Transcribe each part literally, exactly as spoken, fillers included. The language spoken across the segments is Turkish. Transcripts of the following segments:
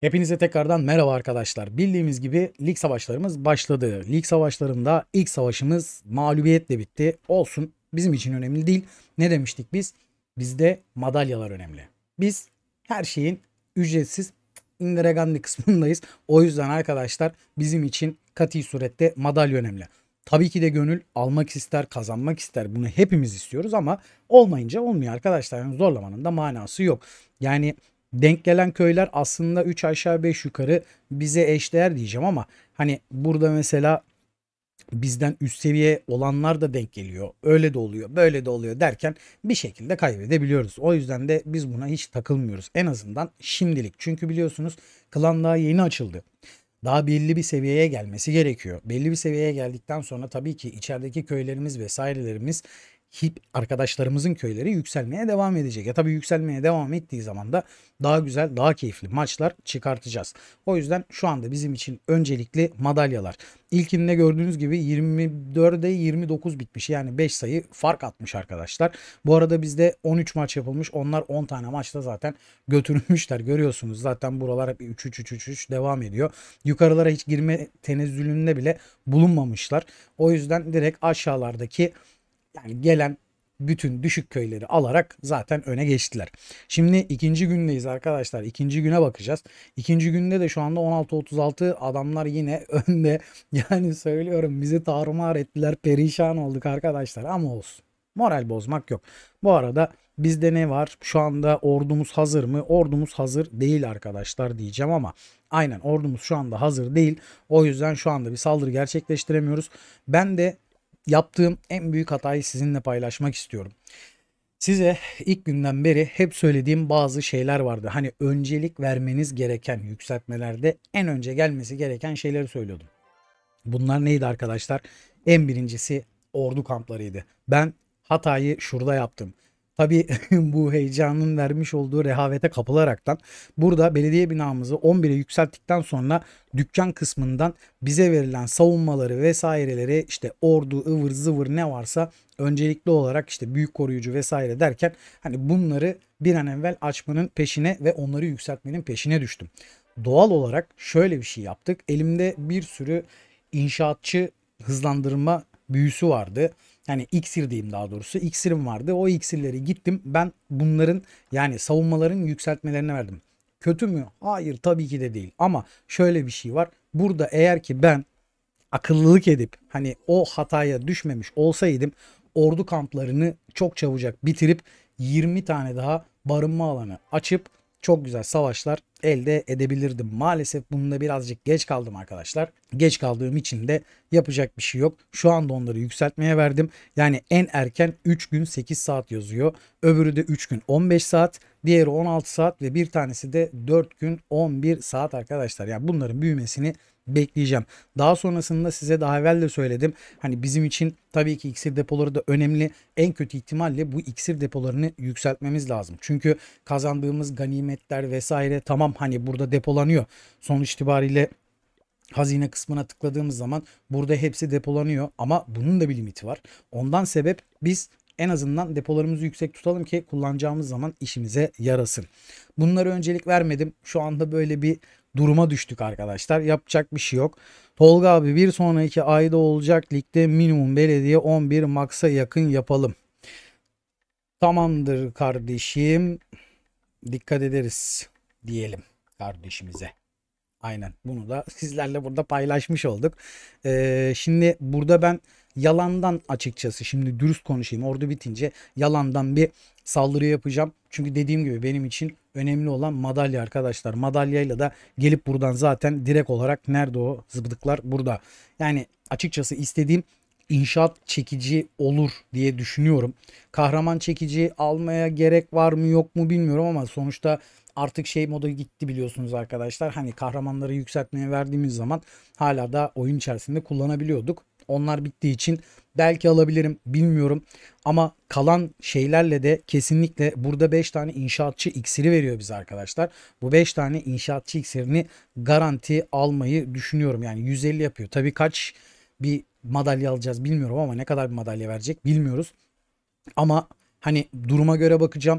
Hepinize tekrardan merhaba arkadaşlar. Bildiğimiz gibi lig savaşlarımız başladı. Lig savaşlarında ilk savaşımız mağlubiyetle bitti. Olsun, bizim için önemli değil. Ne demiştik biz? Bizde madalyalar önemli. Biz her şeyin ücretsiz indireganlı kısmındayız. O yüzden arkadaşlar bizim için kati surette madalya önemli. Tabii ki de gönül almak ister, kazanmak ister. Bunu hepimiz istiyoruz ama olmayınca olmuyor arkadaşlar. Yani zorlamanın da manası yok. Yani denk gelen köyler aslında üç aşağı beş yukarı bize eşdeğer diyeceğim ama hani burada mesela bizden üst seviye olanlar da denk geliyor. Öyle de oluyor, böyle de oluyor derken bir şekilde kaybedebiliyoruz. O yüzden de biz buna hiç takılmıyoruz. En azından şimdilik. Çünkü biliyorsunuz klan daha yeni açıldı. Daha belli bir seviyeye gelmesi gerekiyor. Belli bir seviyeye geldikten sonra tabii ki içerideki köylerimiz vesairelerimiz hip arkadaşlarımızın köyleri yükselmeye devam edecek. Ya tabii yükselmeye devam ettiği zaman da daha güzel, daha keyifli maçlar çıkartacağız. O yüzden şu anda bizim için öncelikli madalyalar. İlkinde gördüğünüz gibi yirmi dörde yirmi dokuz bitmiş. Yani beş sayı fark atmış arkadaşlar. Bu arada bizde on üç maç yapılmış. Onlar on tane maçta zaten götürülmüşler. Görüyorsunuz zaten buralar hep üç üç üç üç üç devam ediyor. Yukarılara hiç girme tenezzülünde bile bulunmamışlar. O yüzden direkt aşağılardaki yani gelen bütün düşük köyleri alarak zaten öne geçtiler. Şimdi ikinci gündeyiz arkadaşlar. İkinci güne bakacağız. İkinci günde de şu anda on altı otuz altı adamlar yine önde. Yani söylüyorum bizi tarumar ettiler. Perişan olduk arkadaşlar ama olsun. Moral bozmak yok. Bu arada bizde ne var? Şu anda ordumuz hazır mı? Ordumuz hazır değil arkadaşlar diyeceğim ama aynen ordumuz şu anda hazır değil. O yüzden şu anda bir saldırı gerçekleştiremiyoruz. Ben de yaptığım en büyük hatayı sizinle paylaşmak istiyorum. Size ilk günden beri hep söylediğim bazı şeyler vardı. Hani öncelik vermeniz gereken yükseltmelerde en önce gelmesi gereken şeyleri söylüyordum. Bunlar neydi arkadaşlar? En birincisi ordu kamplarıydı. Ben hatayı şurada yaptım. Tabii bu heyecanın vermiş olduğu rehavete kapılaraktan burada belediye binamızı on bire yükselttikten sonra dükkan kısmından bize verilen savunmaları vesaireleri işte ordu ıvır zıvır ne varsa öncelikli olarak işte büyük koruyucu vesaire derken hani bunları bir an evvel açmanın peşine ve onları yükseltmenin peşine düştüm. Doğal olarak şöyle bir şey yaptık. Elimde bir sürü inşaatçı hızlandırma büyüsü vardı. Yani iksir diyeyim daha doğrusu. İksirim vardı. O iksirleri gittim. Ben bunların yani savunmaların yükseltmelerine verdim. Kötü mü? Hayır tabii ki de değil. Ama şöyle bir şey var. Burada eğer ki ben akıllılık edip hani o hataya düşmemiş olsaydım ordu kamplarını çok çabucak bitirip yirmi tane daha barınma alanı açıp çok güzel savaşlar elde edebilirdim. Maalesef bunda birazcık geç kaldım arkadaşlar. Geç kaldığım için de yapacak bir şey yok. Şu anda onları yükseltmeye verdim. Yani en erken üç gün sekiz saat yazıyor. Öbürü de üç gün on beş saat. Diğeri on altı saat ve bir tanesi de dört gün on bir saat arkadaşlar. Yani bunların büyümesini bekleyeceğim. Daha sonrasında size daha evvel de söyledim. Hani bizim için tabii ki iksir depoları da önemli. En kötü ihtimalle bu iksir depolarını yükseltmemiz lazım. Çünkü kazandığımız ganimetler vesaire tamam hani burada depolanıyor. Sonuç itibariyle hazine kısmına tıkladığımız zaman burada hepsi depolanıyor ama bunun da bir limiti var. Ondan sebep biz en azından depolarımızı yüksek tutalım ki kullanacağımız zaman işimize yarasın. Bunlara öncelik vermedim. Şu anda böyle bir duruma düştük arkadaşlar. Yapacak bir şey yok. Tolga abi bir sonraki ayda olacak ligde minimum belediye on bir maksa yakın yapalım. Tamamdır kardeşim. Dikkat ederiz diyelim kardeşimize. Aynen bunu da sizlerle burada paylaşmış olduk. Ee, şimdi burada ben yalandan açıkçası şimdi dürüst konuşayım. Ordu bitince yalandan bir saldırı yapacağım. Çünkü dediğim gibi benim için önemli olan madalya arkadaşlar. Madalyayla da gelip buradan zaten direkt olarak nerede o zıbıdıklar burada. Yani açıkçası istediğim inşaat çekici olur diye düşünüyorum. Kahraman çekici almaya gerek var mı yok mu bilmiyorum ama sonuçta artık şey moda gitti biliyorsunuz arkadaşlar. Hani kahramanları yükseltmeye verdiğimiz zaman hala da oyun içerisinde kullanabiliyorduk. Onlar bittiği için belki alabilirim bilmiyorum. Ama kalan şeylerle de kesinlikle burada beş tane inşaatçı iksiri veriyor bize arkadaşlar. Bu beş tane inşaatçı iksirini garanti almayı düşünüyorum. Yani yüz elli yapıyor. Tabii kaç bir madalya alacağız bilmiyorum ama ne kadar bir madalya verecek bilmiyoruz. Ama hani duruma göre bakacağım.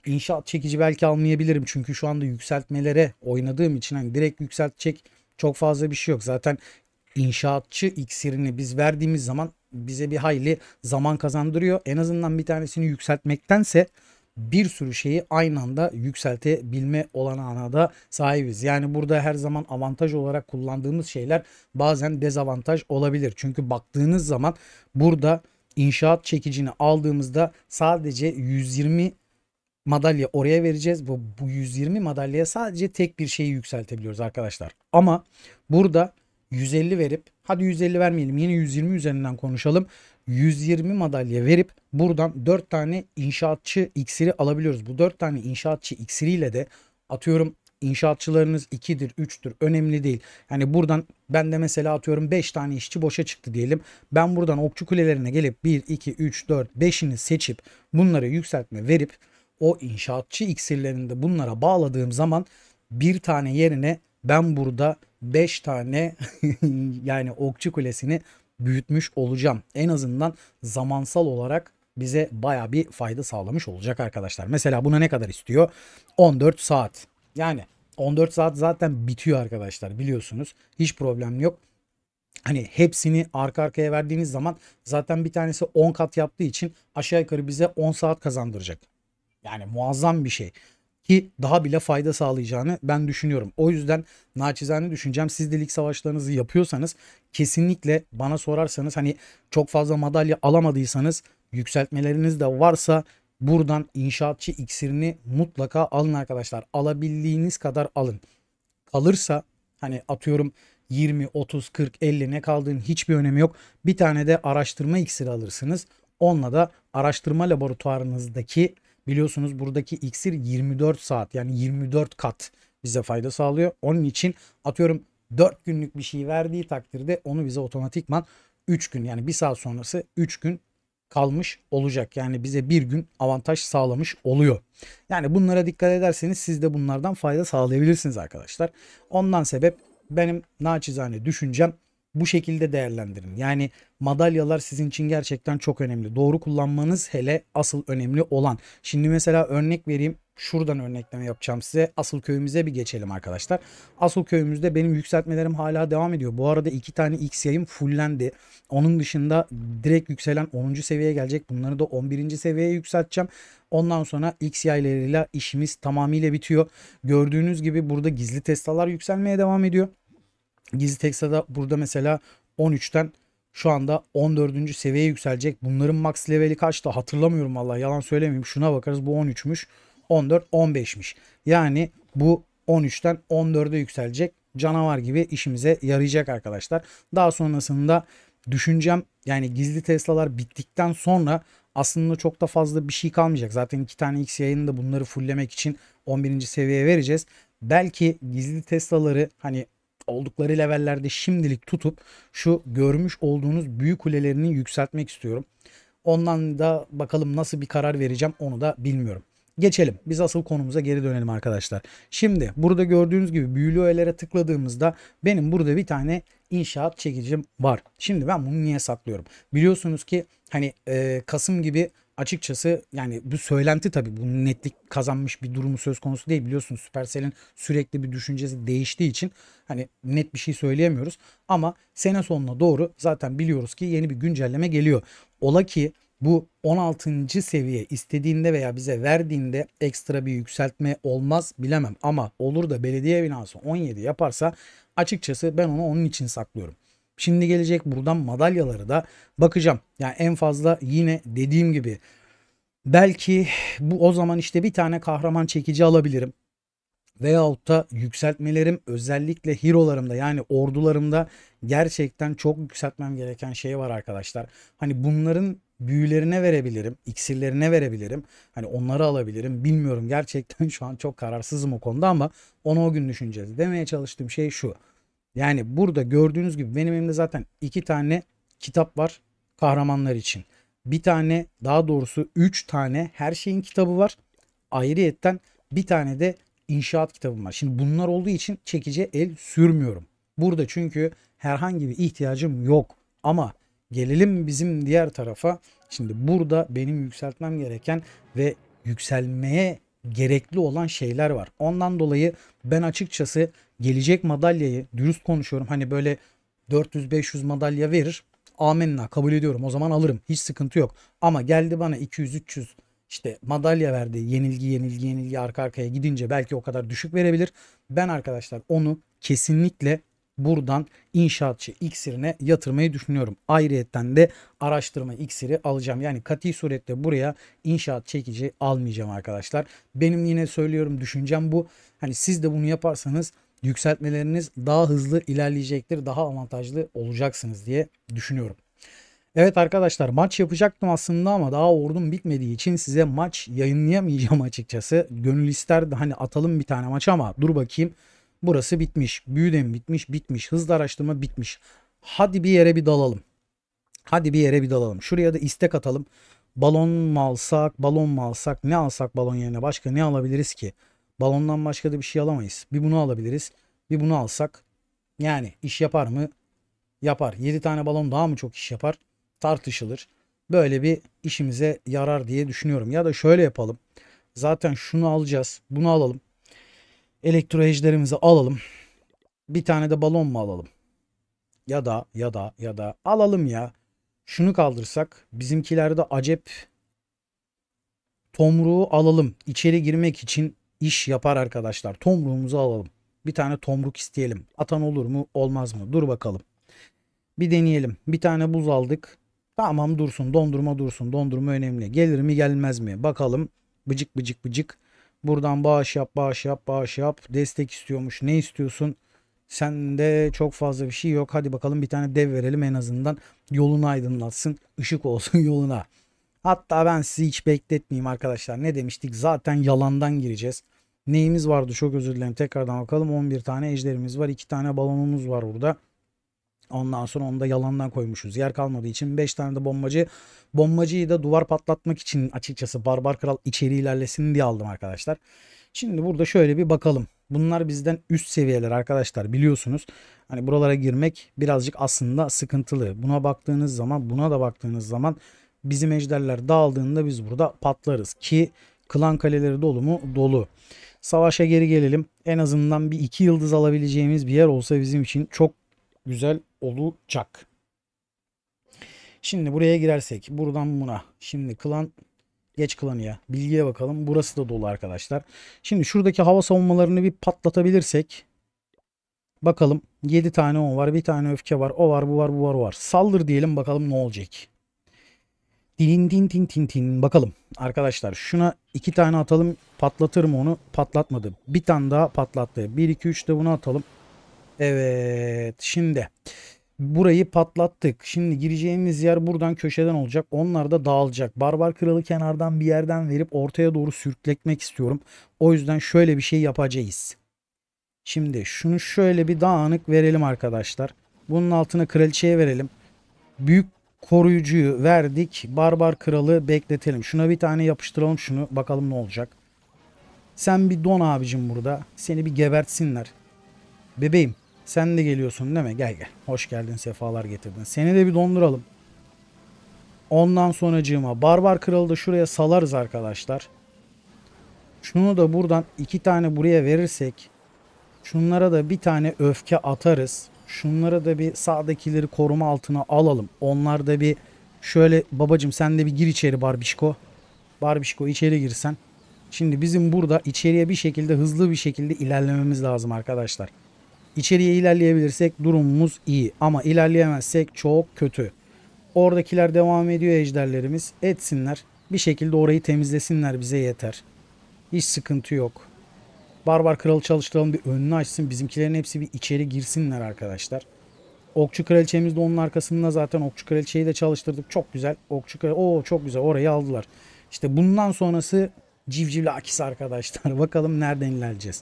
inşaat çekici belki almayabilirim. Çünkü şu anda yükseltmelere oynadığım için hani direkt yükseltecek çok fazla bir şey yok. Zaten inşaatçı iksirini biz verdiğimiz zaman bize bir hayli zaman kazandırıyor. En azından bir tanesini yükseltmektense bir sürü şeyi aynı anda yükseltebilme olanağına da sahibiz. Yani burada her zaman avantaj olarak kullandığımız şeyler bazen dezavantaj olabilir. Çünkü baktığınız zaman burada inşaat çekicini aldığımızda sadece yüz yirmi madalya oraya vereceğiz. Bu, bu yüz yirmi madalyaya sadece tek bir şeyi yükseltebiliyoruz arkadaşlar. Ama burada yüz elli verip, hadi yüz elli vermeyelim, yine yüz yirmi üzerinden konuşalım. yüz yirmi madalya verip buradan dört tane inşaatçı iksiri alabiliyoruz. Bu dört tane inşaatçı iksiriyle de atıyorum inşaatçılarınız ikidir, üçtür, önemli değil. Yani buradan ben de mesela atıyorum beş tane işçi boşa çıktı diyelim. Ben buradan okçu kulelerine gelip bir, iki, üç, dört, beşini seçip bunları yükseltme verip o inşaatçı iksirlerini de bunlara bağladığım zaman bir tane yerine ben burada beş tane yani okçu kulesini büyütmüş olacağım. En azından zamansal olarak bize baya bir fayda sağlamış olacak arkadaşlar. Mesela buna ne kadar istiyor? on dört saat. Yani on dört saat zaten bitiyor arkadaşlar, biliyorsunuz. Hiç problem yok. Hani hepsini arka arkaya verdiğiniz zaman zaten bir tanesi on kat yaptığı için aşağı yukarı bize on saat kazandıracak. Yani muazzam bir şey ki daha bile fayda sağlayacağını ben düşünüyorum. O yüzden naçizane düşüncem, siz de lig savaşlarınızı yapıyorsanız kesinlikle bana sorarsanız hani çok fazla madalya alamadıysanız, yükseltmeleriniz de varsa buradan inşaatçı iksirini mutlaka alın arkadaşlar. Alabildiğiniz kadar alın. Kalırsa hani atıyorum yirmi, otuz, kırk, elli ne kaldığının hiçbir önemi yok. Bir tane de araştırma iksiri alırsınız. Onunla da araştırma laboratuvarınızdaki, biliyorsunuz buradaki iksir yirmi dört saat, yani yirmi dört kat bize fayda sağlıyor. Onun için atıyorum dört günlük bir şey verdiği takdirde onu bize otomatikman üç gün, yani bir saat sonrası üç gün kalmış olacak. Yani bize bir gün avantaj sağlamış oluyor. Yani bunlara dikkat ederseniz siz de bunlardan fayda sağlayabilirsiniz arkadaşlar. Ondan sebep benim naçizane düşüncem bu şekilde değerlendirin. Yani madalyalar sizin için gerçekten çok önemli. Doğru kullanmanız hele asıl önemli olan. Şimdi mesela örnek vereyim. Şuradan örnekleme yapacağım size. Asıl köyümüze bir geçelim arkadaşlar. Asıl köyümüzde benim yükseltmelerim hala devam ediyor. Bu arada iki tane X yayım fullendi. Onun dışında direkt yükselen onuncu seviyeye gelecek. Bunları da on birinci seviyeye yükselteceğim. Ondan sonra X yaylarıyla işimiz tamamıyla bitiyor. Gördüğünüz gibi burada gizli testalar yükselmeye devam ediyor. Gizli Texa'da burada mesela on üçten şu anda on dördüncü seviyeye yükselecek. Bunların max leveli kaçtı hatırlamıyorum vallahi, yalan söylemeyeyim. Şuna bakarız, bu on üçmüş. on dört, on beşmiş. Yani bu on üçten on dörde yükselecek. Canavar gibi işimize yarayacak arkadaşlar. Daha sonrasında düşüncem, yani gizli Tesla'lar bittikten sonra aslında çok da fazla bir şey kalmayacak. Zaten iki tane X yayını da bunları fulllemek için on birinci seviyeye vereceğiz. Belki gizli Tesla'ları hani oldukları levellerde şimdilik tutup şu görmüş olduğunuz büyük kulelerini yükseltmek istiyorum. Ondan da bakalım nasıl bir karar vereceğim, onu da bilmiyorum. Geçelim. Biz asıl konumuza geri dönelim arkadaşlar. Şimdi burada gördüğünüz gibi büyülü öğelere tıkladığımızda benim burada bir tane inşaat çekicim var. Şimdi ben bunu niye saklıyorum? Biliyorsunuz ki hani e, Kasım gibi, açıkçası yani bu söylenti, tabii bunun netlik kazanmış bir durumu söz konusu değil. Biliyorsunuz Supercell'in sürekli bir düşüncesi değiştiği için hani net bir şey söyleyemiyoruz. Ama sene sonuna doğru zaten biliyoruz ki yeni bir güncelleme geliyor. Ola ki bu on altıncı seviye istediğinde veya bize verdiğinde ekstra bir yükseltme olmaz, bilemem. Ama olur da belediye binası on yedi yaparsa açıkçası ben onu onun için saklıyorum. Şimdi gelecek buradan madalyaları da bakacağım. Yani en fazla yine dediğim gibi belki bu o zaman işte bir tane kahraman çekici alabilirim. Veyahut da yükseltmelerim, özellikle hero'larımda yani ordularımda gerçekten çok yükseltmem gereken şey var arkadaşlar. Hani bunların büyülerine verebilirim, iksirlerine verebilirim. Hani onları alabilirim. Bilmiyorum, gerçekten şu an çok kararsızım o konuda ama onu o gün düşüneceğiz. Demeye çalıştığım şey şu. Yani burada gördüğünüz gibi benim elimde zaten iki tane kitap var kahramanlar için. Bir tane, daha doğrusu üç tane her şeyin kitabı var. Ayrıyetten bir tane de inşaat kitabım var. Şimdi bunlar olduğu için çekici el sürmüyorum. Burada çünkü herhangi bir ihtiyacım yok. Ama gelelim bizim diğer tarafa. Şimdi burada benim yükseltmem gereken ve yükselmeye gerekli olan şeyler var. Ondan dolayı ben açıkçası gelecek madalyayı dürüst konuşuyorum. Hani böyle dört yüz beş yüz madalya verir. Amenna, kabul ediyorum. O zaman alırım. Hiç sıkıntı yok. Ama geldi bana iki yüz üç yüz işte madalya verdi. Yenilgi yenilgi yenilgi arka arkaya gidince belki o kadar düşük verebilir. Ben arkadaşlar onu kesinlikle buradan inşaatçı iksirine yatırmayı düşünüyorum. Ayrıyetten de araştırma iksiri alacağım. Yani kati surette buraya inşaat çekici almayacağım arkadaşlar. Benim yine söylüyorum, düşüncem bu. Hani siz de bunu yaparsanız yükseltmeleriniz daha hızlı ilerleyecektir. Daha avantajlı olacaksınız diye düşünüyorum. Evet arkadaşlar, maç yapacaktım aslında ama daha ordum bitmediği için size maç yayınlayamayacağım açıkçası. Gönül isterdi hani atalım bir tane maç ama dur bakayım. Burası bitmiş. Büyüdem bitmiş. Bitmiş. Hızlı araştırma bitmiş. Hadi bir yere bir dalalım. Hadi bir yere bir dalalım. Şuraya da istek atalım. Balon mu alsak? Balon mu alsak? Ne alsak balon yerine? Başka ne alabiliriz ki? Balondan başka da bir şey alamayız. Bir bunu alabiliriz. Bir bunu alsak. Yani iş yapar mı? Yapar. yedi tane balon daha mı çok iş yapar? Tartışılır. Böyle bir işimize yarar diye düşünüyorum. Ya da şöyle yapalım. Zaten şunu alacağız. Bunu alalım. Elektro ejderimizi alalım. Bir tane de balon mu alalım? Ya da ya da ya da alalım ya. Şunu kaldırsak bizimkilerde acep tomruğu alalım. İçeri girmek için iş yapar arkadaşlar. Tomruğumuzu alalım. Bir tane tomruk isteyelim. Atan olur mu olmaz mı? Dur bakalım. Bir deneyelim. Bir tane buz aldık. Tamam dursun. Dondurma dursun. Dondurma önemli. Gelir mi gelmez mi? Bakalım. Bıcık bıcık bıcık. Buradan bağış yap, bağış yap, bağış yap. Destek istiyormuş. Ne istiyorsun? Sende çok fazla bir şey yok. Hadi bakalım bir tane dev verelim en azından. Yolunu aydınlatsın. Işık olsun yoluna. Hatta ben sizi hiç bekletmeyeyim arkadaşlar. Ne demiştik? Zaten yalandan gireceğiz. Neyimiz vardı? Çok özür dilerim. Tekrardan bakalım. on bir tane ejderimiz var. iki tane balonumuz var burada. Ondan sonra onu da yalandan koymuşuz. Yer kalmadığı için beş tane de bombacı. Bombacıyı da duvar patlatmak için açıkçası Barbar Kral içeri ilerlesin diye aldım arkadaşlar. Şimdi burada şöyle bir bakalım. Bunlar bizden üst seviyeler arkadaşlar, biliyorsunuz. Hani buralara girmek birazcık aslında sıkıntılı. Buna baktığınız zaman, buna da baktığınız zaman bizim ejderler dağıldığında biz burada patlarız. Ki klan kaleleri dolu mu? Dolu. Savaşa geri gelelim. En azından bir iki yıldız alabileceğimiz bir yer olsa bizim için çok güzel olacak. Şimdi buraya girersek buradan buna. Şimdi klan, geç klanı ya. Bilgiye bakalım. Burası da dolu arkadaşlar. Şimdi şuradaki hava savunmalarını bir patlatabilirsek. Bakalım. yedi tane o var. Bir tane öfke var. O var, bu var, bu var, bu var. Saldır diyelim, bakalım ne olacak. Din din din din din. Bakalım. Arkadaşlar şuna iki tane atalım. Patlatır mı onu? Patlatmadı. Bir tane daha patlattı. bir iki üç de bunu atalım. Evet. Şimdi burayı patlattık. Şimdi gireceğimiz yer buradan köşeden olacak. Onlar da dağılacak. Barbar Kralı kenardan bir yerden verip ortaya doğru sürükletmek istiyorum. O yüzden şöyle bir şey yapacağız. Şimdi şunu şöyle bir dağınık verelim arkadaşlar. Bunun altına kraliçeye verelim. Büyük koruyucuyu verdik. Barbar Kralı bekletelim. Şuna bir tane yapıştıralım şunu. Bakalım ne olacak. Sen bir don abicim burada. Seni bir gebertsinler. Bebeğim. Sen de geliyorsun değil mi? Gel gel. Hoş geldin, sefalar getirdin. Seni de bir donduralım. Ondan sonracığıma Barbar Kralı da şuraya salarız arkadaşlar. Şunu da buradan iki tane buraya verirsek. Şunlara da bir tane öfke atarız. Şunlara da bir sağdakileri koruma altına alalım. Onlar da bir şöyle, babacım sen de bir gir içeri Barbişko. Barbişko içeri girsen. Şimdi bizim burada içeriye bir şekilde, hızlı bir şekilde ilerlememiz lazım arkadaşlar. İçeriye ilerleyebilirsek durumumuz iyi. Ama ilerleyemezsek çok kötü. Oradakiler devam ediyor, ejderlerimiz. Etsinler. Bir şekilde orayı temizlesinler, bize yeter. Hiç sıkıntı yok. Barbar Kralı çalıştıralım, bir önünü açsın. Bizimkilerin hepsi bir içeri girsinler arkadaşlar. Okçu Kraliçemiz de onun arkasında zaten. Okçu Kraliçeyi de çalıştırdık. Çok güzel. Okçu Kraliçe. Oo çok güzel. Orayı aldılar. İşte bundan sonrası civcivli akis arkadaşlar. Bakalım nereden ilerleyeceğiz.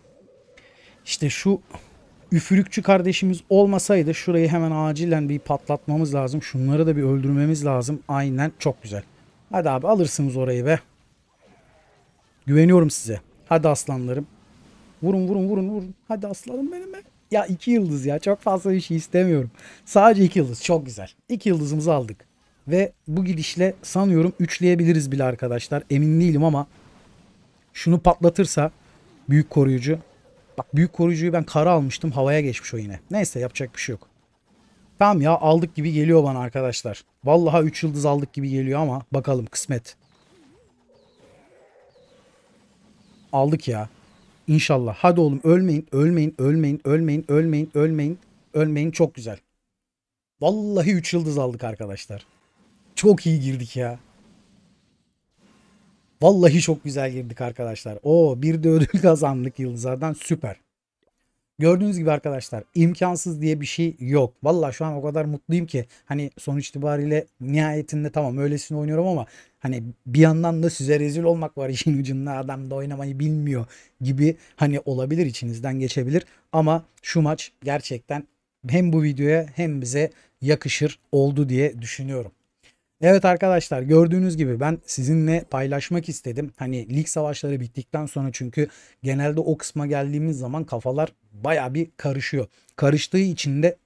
İşte şu üfürükçü kardeşimiz olmasaydı şurayı hemen acilen bir patlatmamız lazım. Şunları da bir öldürmemiz lazım. Aynen, çok güzel. Hadi abi alırsınız orayı be. Güveniyorum size. Hadi aslanlarım. Vurun vurun vurun vurun. Hadi aslanım benim be. Ya iki yıldız ya. Çok fazla bir şey istemiyorum. Sadece iki yıldız. Çok güzel. İki yıldızımızı aldık. Ve bu gidişle sanıyorum üçleyebiliriz bile arkadaşlar. Emin değilim ama şunu patlatırsa büyük koruyucu. Bak büyük koruyucuyu ben kara almıştım. Havaya geçmiş o yine. Neyse yapacak bir şey yok. Tamam ya aldık gibi geliyor bana arkadaşlar. Vallahi üç yıldız aldık gibi geliyor ama bakalım kısmet. Aldık ya. İnşallah. Hadi oğlum ölmeyin, ölmeyin, ölmeyin, ölmeyin, ölmeyin, ölmeyin, ölmeyin. Çok güzel. Vallahi üç yıldız aldık arkadaşlar. Çok iyi girdik ya. Vallahi çok güzel girdik arkadaşlar. Oo bir de ödül kazandık yıldızlardan. Süper. Gördüğünüz gibi arkadaşlar imkansız diye bir şey yok. Vallahi şu an o kadar mutluyum ki hani sonuç itibariyle nihayetinde tamam öylesine oynuyorum ama hani bir yandan da size rezil olmak var işin ucunda, adam da oynamayı bilmiyor gibi hani olabilir, içinizden geçebilir ama şu maç gerçekten hem bu videoya hem bize yakışır oldu diye düşünüyorum. Evet arkadaşlar gördüğünüz gibi ben sizinle paylaşmak istedim. Hani lig savaşları bittikten sonra çünkü genelde o kısma geldiğimiz zaman kafalar baya bir karışıyor. Karıştığı için de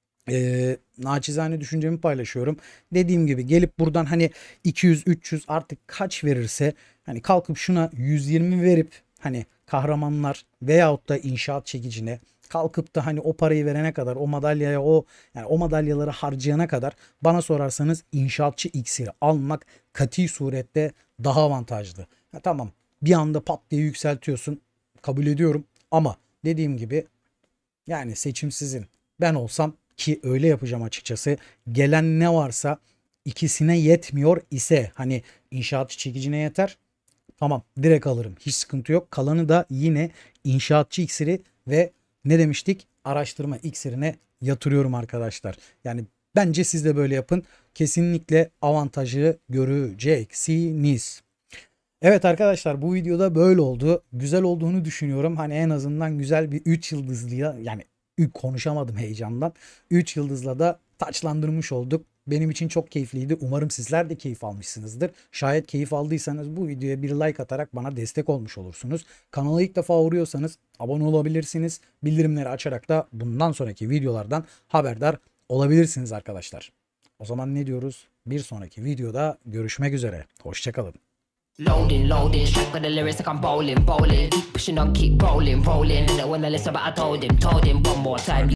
e, naçizane düşüncemi paylaşıyorum. Dediğim gibi gelip buradan hani iki yüz üç yüz artık kaç verirse hani kalkıp şuna yüz yirmi verip hani kahramanlar veyahut da inşaat çekicine kalkıp da hani o parayı verene kadar o madalyaya o yani o madalyaları harcayana kadar bana sorarsanız inşaatçı iksiri almak kati surette daha avantajlı. Ha, tamam bir anda pat diye yükseltiyorsun, kabul ediyorum ama dediğim gibi yani seçim sizin. Ben olsam ki öyle yapacağım açıkçası, gelen ne varsa ikisine yetmiyor ise hani inşaatçı çekicine yeter. Tamam direkt alırım. Hiç sıkıntı yok. Kalanı da yine inşaatçı iksiri ve ne demiştik? Araştırma iksirine yatırıyorum arkadaşlar. Yani bence siz de böyle yapın. Kesinlikle avantajı göreceksiniz. Evet arkadaşlar bu videoda böyle oldu. Güzel olduğunu düşünüyorum. Hani en azından güzel bir üç yıldızlıya yani konuşamadım heyecandan. üç yıldızla da taçlandırmış olduk. Benim için çok keyifliydi. Umarım sizler de keyif almışsınızdır. Şayet keyif aldıysanız bu videoya bir like atarak bana destek olmuş olursunuz. Kanala ilk defa uğruyorsanız abone olabilirsiniz. Bildirimleri açarak da bundan sonraki videolardan haberdar olabilirsiniz arkadaşlar. O zaman ne diyoruz? Bir sonraki videoda görüşmek üzere. Hoşçakalın. Loading, loading, straight with the lyrics like I'm bowling, bowling. Keep pushing on, keep rolling, rolling. When I listen, but I told him, told him one more time.